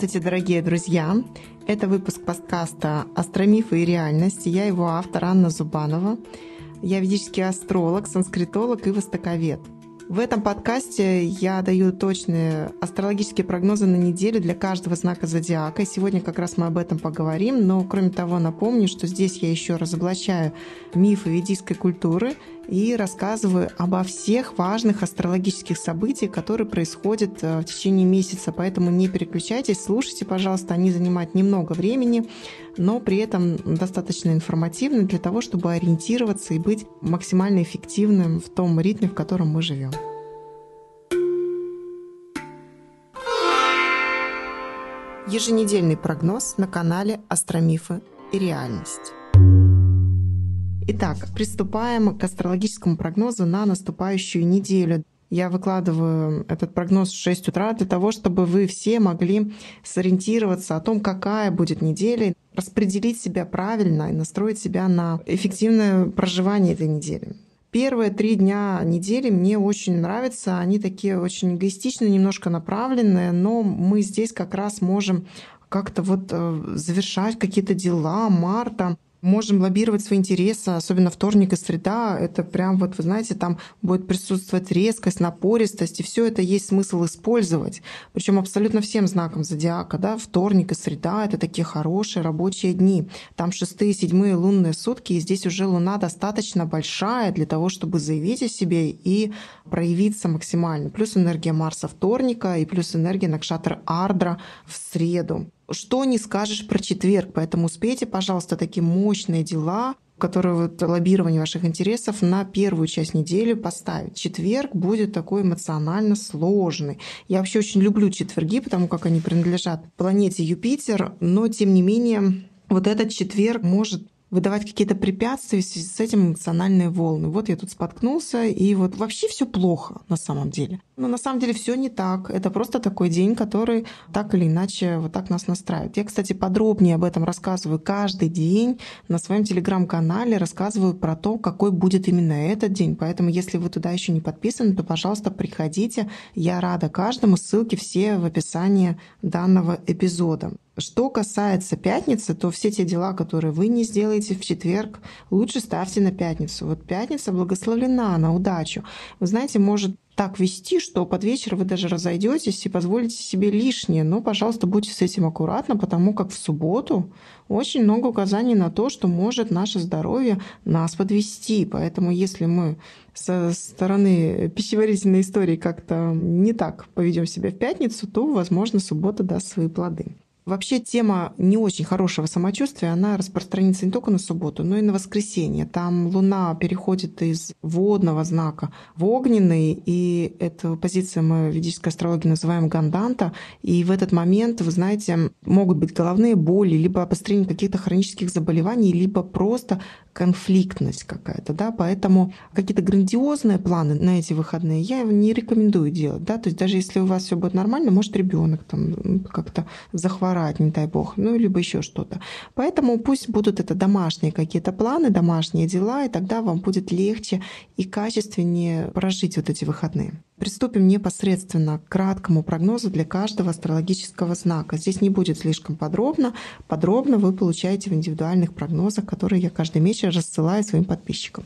Здравствуйте, дорогие друзья! Это выпуск подкаста «Астромифы и реальность». Я его автор Анна Зубанова. Я ведический астролог, санскритолог и востоковед. В этом подкасте я даю точные астрологические прогнозы на неделю для каждого знака зодиака. И сегодня как раз мы об этом поговорим. Но, кроме того, напомню, что здесь я еще разоблачаю мифы ведической культуры и рассказываю обо всех важных астрологических событиях, которые происходят в течение месяца. Поэтому не переключайтесь, слушайте, пожалуйста. Они занимают немного времени, но при этом достаточно информативны для того, чтобы ориентироваться и быть максимально эффективным в том ритме, в котором мы живем. Еженедельный прогноз на канале «Астромифы и реальность». Итак, приступаем к астрологическому прогнозу на наступающую неделю. Я выкладываю этот прогноз в 6 утра для того, чтобы вы все могли сориентироваться о том, какая будет неделя, распределить себя правильно и настроить себя на эффективное проживание этой недели. Первые 3 дня недели мне очень нравятся. Они такие очень эгоистичные, немножко направленные, но мы здесь как раз можем как-то завершать какие-то дела марта. Можем лоббировать свои интересы, особенно вторник и среда. Это прям вы знаете, там будет присутствовать резкость, напористость, и все это есть смысл использовать. Причем абсолютно всем знакам зодиака. Да? Вторник и среда — это такие хорошие рабочие дни. Там 6-е, 7-е лунные сутки, и здесь уже луна достаточно большая для того, чтобы заявить о себе и проявиться максимально. Плюс энергия Марса вторника и плюс энергия Накшатра Ардра в среду. Что не скажешь про четверг, поэтому успейте, пожалуйста, такие мощные дела, которые лоббирование ваших интересов на первую часть недели поставить. Четверг будет такой эмоционально сложный. Я вообще очень люблю четверги, потому как они принадлежат планете Юпитер, но тем не менее этот четверг может выдавать какие-то препятствия, в связи с этим эмоциональные волны. Вот я тут споткнулся, и вообще все плохо на самом деле. Но на самом деле все не так. Это просто такой день, который так или иначе так нас настраивает. Я, кстати, подробнее об этом рассказываю каждый день на своем телеграм-канале, рассказываю про то, какой будет именно этот день. Поэтому, если вы туда еще не подписаны, то, пожалуйста, приходите. Я рада каждому. Ссылки все в описании данного эпизода. Что касается пятницы, то все те дела, которые вы не сделаете в четверг, лучше ставьте на пятницу. Пятница благословлена на удачу. Вы знаете, может так вести, что под вечер вы даже разойдетесь и позволите себе лишнее. Но, пожалуйста, будьте с этим аккуратны, потому как в субботу очень много указаний на то, что может наше здоровье нас подвести. Поэтому если мы со стороны пищеварительной истории как-то не так поведем себя в пятницу, то, возможно, суббота даст свои плоды. Вообще тема не очень хорошего самочувствия, она распространится не только на субботу, но и на воскресенье. Там Луна переходит из водного знака в огненный, и эту позицию мы в ведической астрологии называем ганданта. И в этот момент, вы знаете, могут быть головные боли, либо обострение каких-то хронических заболеваний, либо просто конфликтность какая-то, да, поэтому какие-то грандиозные планы на эти выходные я не рекомендую делать, да, то есть даже если у вас все будет нормально, может ребенок там как-то захворать, не дай бог, либо еще что-то. Поэтому пусть будут это домашние какие-то планы, домашние дела, и тогда вам будет легче и качественнее прожить эти выходные. Приступим непосредственно к краткому прогнозу для каждого астрологического знака. Здесь не будет слишком подробно. Подробно вы получаете в индивидуальных прогнозах, которые я каждый месяц рассылаю своим подписчикам.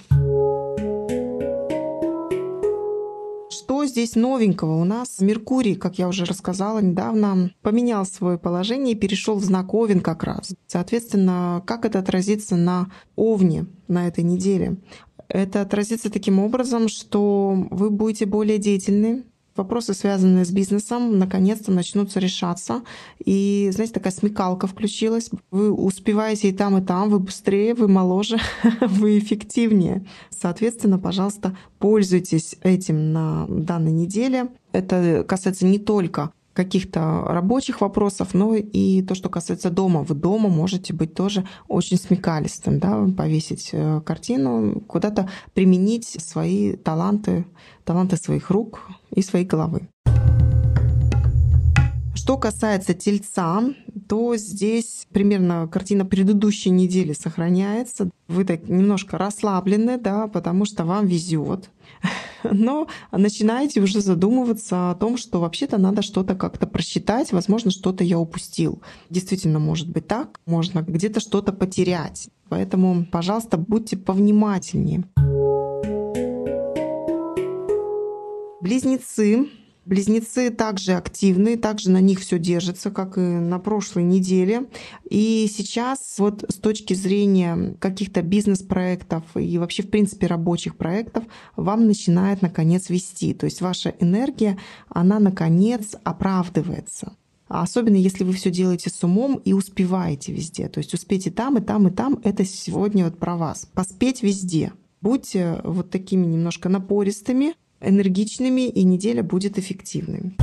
Что здесь новенького? У нас Меркурий, как я уже рассказала недавно, поменял свое положение и перешел в знак Овен как раз. Соответственно, как это отразится на Овне на этой неделе? Это отразится таким образом, что вы будете более деятельны. Вопросы, связанные с бизнесом, наконец-то начнутся решаться. И, знаете, такая смекалка включилась. Вы успеваете и там, вы быстрее, вы моложе, вы эффективнее. Соответственно, пожалуйста, пользуйтесь этим на данной неделе. Это касается не только каких-то рабочих вопросов, но и то, что касается дома. Вы дома можете быть тоже очень смекалистым, да, повесить картину, куда-то применить свои таланты своих рук и своей головы. Что касается Тельца, то здесь примерно картина предыдущей недели сохраняется. Вы так немножко расслаблены, да, потому что вам везет. но начинаете уже задумываться о том, что вообще-то надо что-то как-то просчитать, возможно, что-то я упустил. Действительно, может быть так, можно где-то что-то потерять. Поэтому, пожалуйста, будьте повнимательнее. Близнецы. Близнецы также активны, также на них все держится, как и на прошлой неделе. И сейчас вот с точки зрения каких-то бизнес-проектов и вообще, в принципе, рабочих проектов, вам начинает, наконец, вести. То есть ваша энергия, она, наконец, оправдывается. Особенно если вы все делаете с умом и успеваете везде. То есть успеть и там, и там, и там — это сегодня вот про вас. Поспеть везде. Будьте вот такими немножко напористыми, энергичными, и неделя будет эффективной.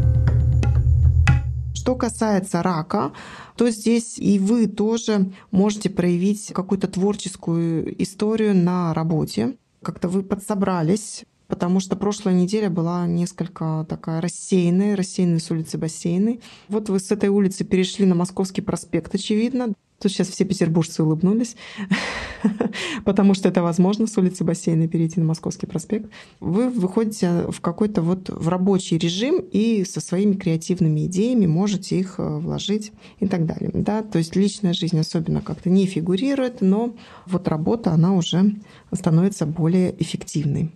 Что касается рака, то здесь и вы тоже можете проявить какую-то творческую историю на работе. Как-то вы подсобрались, потому что прошлая неделя была несколько такая рассеянная с улицы Бассейной. Вот вы с этой улицы перешли на Московский проспект, очевидно. Тут сейчас все петербуржцы улыбнулись, потому что это возможно с улицы Бассейной перейти на Московский проспект. Вы выходите в какой-то вот в рабочий режим и со своими креативными идеями можете их вложить и так далее. Да? То есть личная жизнь особенно как-то не фигурирует, но вот работа, она уже становится более эффективной.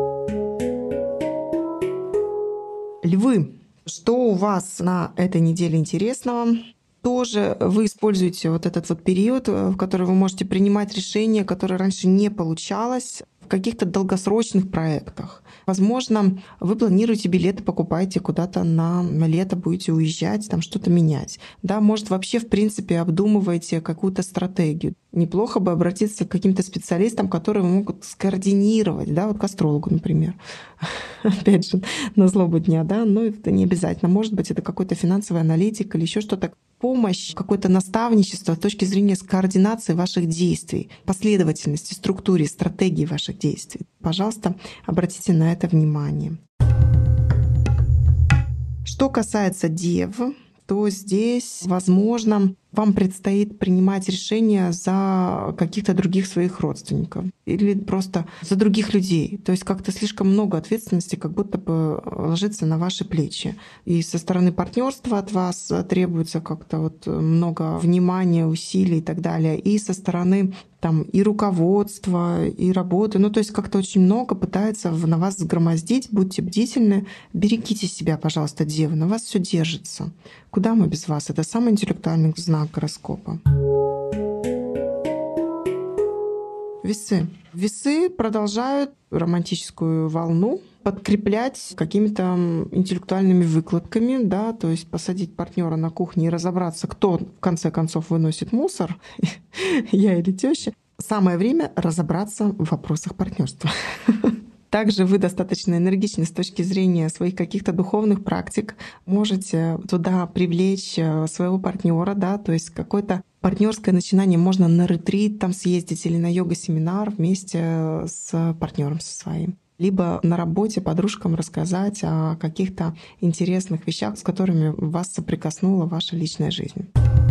Львы. Что у вас на этой неделе интересного? Тоже вы используете вот этот вот период, в который вы можете принимать решения, которые раньше не получалось, в каких-то долгосрочных проектах. Возможно, вы планируете билеты, покупаете куда-то на лето, будете уезжать, там что-то менять. Да, может, вообще, в принципе, обдумываете какую-то стратегию. Неплохо бы обратиться к каким-то специалистам, которые могут скоординировать, да, вот к астрологу, например. Опять же, на злобу дня, да, но это не обязательно. Может быть, это какой-то финансовый аналитик или еще что-то. Помощь, какое-то наставничество с точки зрения координации ваших действий, последовательности, структуре, стратегии ваших действий. Пожалуйста, обратите на это внимание. Что касается Дев, то здесь, возможно, вам предстоит принимать решения за каких-то других своих родственников или просто за других людей. То есть как-то слишком много ответственности как будто бы ложится на ваши плечи. И со стороны партнерства от вас требуется как-то вот много внимания, усилий и так далее. И со стороны там и руководства, и работы. Ну, то есть как-то очень много пытается на вас сгромоздить. Будьте бдительны. Берегите себя, пожалуйста, девы. На вас все держится. Куда мы без вас? Это самый интеллектуальный знак гороскопа. Весы. Весы продолжают романтическую волну подкреплять какими-то интеллектуальными выкладками, да, то есть посадить партнера на кухне и разобраться, кто в конце концов выносит мусор, я или теща. Самое время разобраться в вопросах партнерства. Также вы достаточно энергичны с точки зрения своих каких-то духовных практик. Можете туда привлечь своего партнера, да, то есть какое-то партнерское начинание. Можно на ретрит там съездить или на йога-семинар вместе с партнером со своим. Либо на работе подружкам рассказать о каких-то интересных вещах, с которыми вас соприкоснула ваша личная жизнь.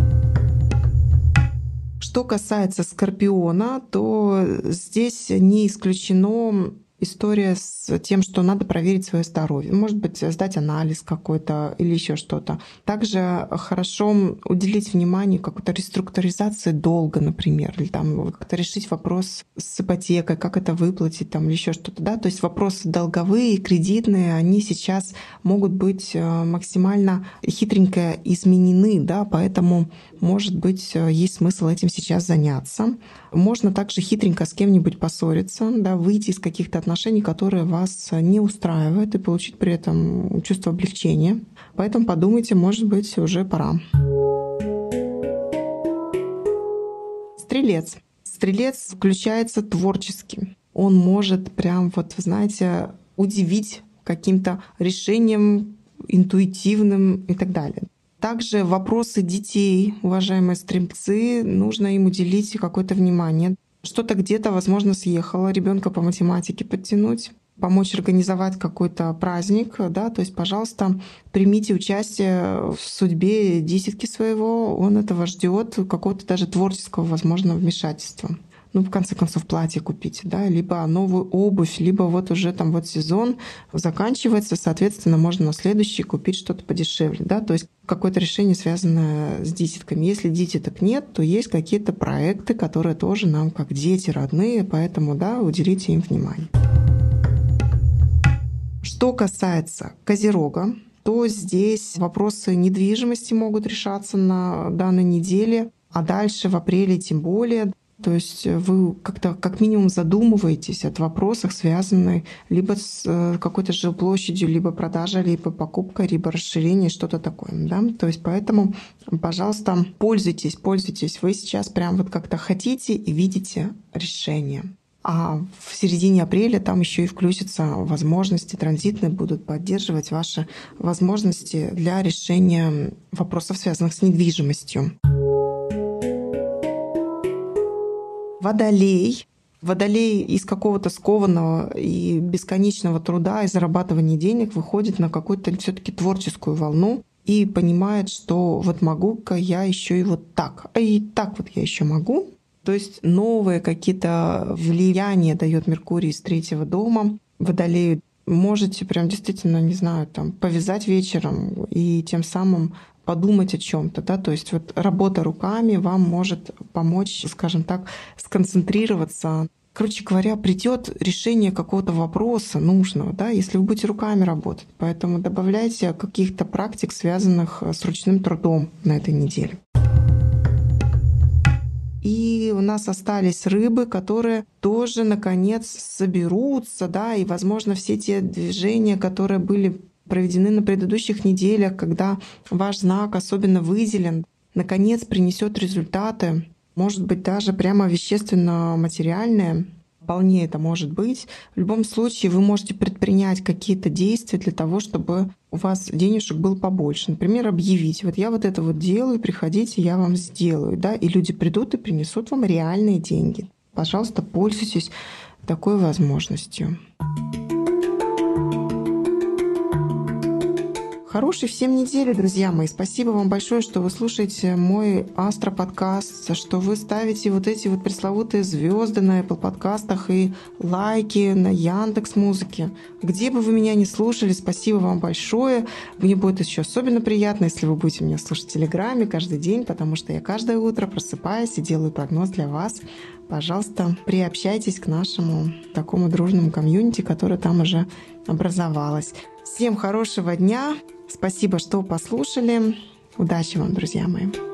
Что касается Скорпиона, то здесь не исключено история с тем, что надо проверить свое здоровье. Может быть, сдать анализ какой-то или еще что-то. Также хорошо уделить внимание какой-то реструктуризации долга, например, или там как-то решить вопрос с ипотекой, как это выплатить, там, или еще что-то. Да? То есть вопросы долговые, кредитные, они сейчас могут быть максимально хитренько изменены, да? Поэтому, может быть, есть смысл этим сейчас заняться. Можно также хитренько с кем-нибудь поссориться, да, выйти из каких-то отношений, которые вас не устраивают, и получить при этом чувство облегчения. Поэтому подумайте, может быть, уже пора. Стрелец. Стрелец включается творчески. Он может прям, вот, знаете, удивить каким-то решением интуитивным и так далее. Также вопросы детей, уважаемые стрельцы, нужно им уделить какое-то внимание. Что-то где-то, возможно, съехало, ребенка по математике подтянуть, помочь организовать какой-то праздник, да, то есть, пожалуйста, примите участие в судьбе дитятки своего, он этого ждет, какого-то даже творческого, возможно, вмешательства. в конце концов, платье купить, да, либо новую обувь, либо вот уже там вот сезон заканчивается, соответственно, можно на следующий купить что-то подешевле, да, то есть какое-то решение, связанное с дитятками. Если дитяток нет, то есть какие-то проекты, которые тоже нам как дети родные, поэтому, да, уделите им внимание. Что касается Козерога, то здесь вопросы недвижимости могут решаться на данной неделе, а дальше в апреле тем более. То есть вы как-то как минимум задумываетесь о вопросах, связанных либо с какой-то жилплощадью, либо продажей, либо покупкой, либо расширением, что-то такое. Да? То есть поэтому, пожалуйста, пользуйтесь. Вы сейчас прям вот как-то хотите и видите решение. А в середине апреля там еще и включатся возможности транзитные, будут поддерживать ваши возможности для решения вопросов, связанных с недвижимостью. Водолей. Водолей из какого-то скованного и бесконечного труда и зарабатывания денег выходит на какую-то все-таки творческую волну и понимает, что вот могу-ка я еще и вот так, а и так вот я еще могу. То есть новые какие-то влияния дает Меркурий из 3-го дома Водолею. Можете прям действительно, не знаю, там повязать вечером и тем самым подумать о чем-то, да, то есть вот работа руками вам может помочь, скажем так, сконцентрироваться. Короче говоря, придет решение какого-то вопроса нужного, да, если вы будете руками работать. Поэтому добавляйте каких-то практик, связанных с ручным трудом на этой неделе. И у нас остались рыбы, которые тоже, наконец, соберутся, да, и, возможно, все те движения, которые были проведены на предыдущих неделях, когда ваш знак особенно выделен, наконец принесет результаты, может быть, даже прямо вещественно-материальные. Вполне это может быть. В любом случае вы можете предпринять какие-то действия для того, чтобы у вас денежек было побольше. Например, объявить: вот я вот это вот делаю, приходите, я вам сделаю. Да? И люди придут и принесут вам реальные деньги. Пожалуйста, пользуйтесь такой возможностью. Хорошей всем недели, друзья мои. Спасибо вам большое, что вы слушаете мой астроподкаст, что вы ставите вот эти вот пресловутые звезды на Apple подкастах и лайки на Яндекс.Музыке. Где бы вы меня ни слушали, спасибо вам большое. Мне будет еще особенно приятно, если вы будете меня слушать в Телеграме каждый день, потому что я каждое утро просыпаюсь и делаю прогноз для вас. Пожалуйста, приобщайтесь к нашему такому дружному комьюнити, которое там уже образовалось. Всем хорошего дня. Спасибо, что послушали. Удачи вам, друзья мои.